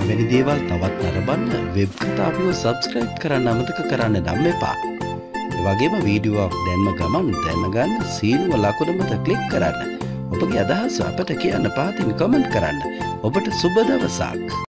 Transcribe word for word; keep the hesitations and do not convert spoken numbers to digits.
මෙවැනි දේවල් තවත් නරඹන්න වෙබ් කතා අපිව සබ්ස්ක්‍රයිබ් කරන්න අමතක කරන්න නම් එපා. ඒ වගේම වීඩියෝවක් දැන්ම ගමන් දැනගන්න සීනුව ලකුණ මත ක්ලික් කරන්න. ඔබගේ අදහස් අපට කියන්න පහතින් කමෙන්ට් කරන්න. ඔබට සුබ දවසක්.